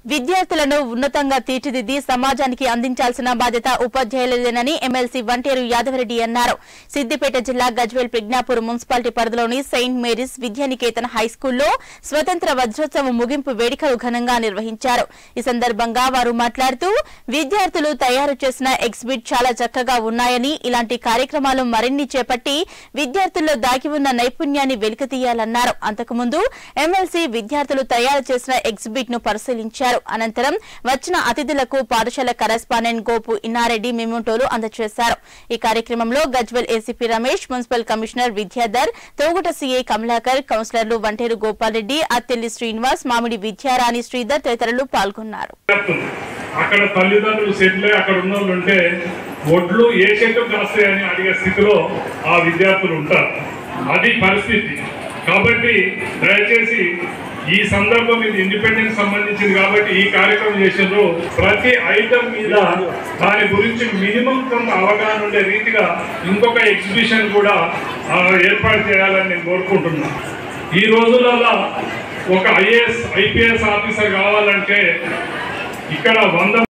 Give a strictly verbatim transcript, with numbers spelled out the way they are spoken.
విద్యార్థులను ఉన్నతంగా తీర్చిదిద్ది సమాజానికి అందించాల్సిన బాధ్యత ఉపాధ్యాయులదేనని ఎమ్మెల్సీ వంటేరు యాదవరెడ్డి అన్నారు. సిద్దిపేట జిల్లా గజ్వేల్ ప్రజ్ఞాపూర్ మున్సిపాలిటీ పరిధిలోని సెయింట్ మేరీస్ విద్యానికేతన్ హైస్కూల్లో స్వతంత్ర వజ్రోత్సవం ముగింపు వేడుకలు ఘనంగా నిర్వహించారు. ఈ సందర్భంగా వారు మాట్లాడుతూ విద్యార్థులు తయారు చేసిన ఎగ్జిబిట్ చాలా చక్కగా ఉన్నాయని, ఇలాంటి కార్యక్రమాలు మరిన్ని చేపట్టి విద్యార్థుల్లో దాగి ఉన్న నైపుణ్యాన్ని వెలికితీయాలన్నారు. అంతకుముందు ఎమ్మెల్సీ విద్యార్థులు తయారు చేసిన ఎగ్జిబిట్ ను పరిశీలించారు. అనంతరం వచ్చిన అతిథులకు పాఠశాల కరెస్పాండెంట్ గోపు ఇన్నారెడ్డి మెమోటోలు అందజేశారు. ఈ కార్యక్రమంలో Gajwel ACP Ramesh, municipal commissioner Vidyadhar, Toguta CI Kamalakar, కౌన్సిలర్లు వంటేరు గోపాల్ రెడ్డి, అత్తెల్లి శ్రీనివాస్, మామిడి విద్యారాణి శ్రీధర్ తదితరులు పాల్గొన్నారు. అక్కడ తల్లిదండ్రులు సెటిల్ అక్కడ ఉన్న వాళ్ళు ఉంటే ఒడ్లు ఏ చెట్టు కాస్తాయని అడిగే స్థితిలో ఆ విద్యార్థులు ఉంటారు. అది పరిస్థితి. కాబట్టి దయచేసి ఈ సందర్భం ఇది ఇండిపెండెన్స్ సంబంధించింది కాబట్టి ఈ కార్యక్రమం చేసినారు. ప్రతి ఐటమ్ మీద దాని గురించి మినిమం కొంత అవగాహన ఉండే రీతిగా ఇంకొక ఎగ్జిబిషన్ కూడా ఏర్పాటు చేయాలని నేను కోరుకుంటున్నాను. ఈ రోజులలో ఒక ఐఏఎస్ ఐపీఎస్ ఆఫీసర్ కావాలంటే ఇక్కడ వంద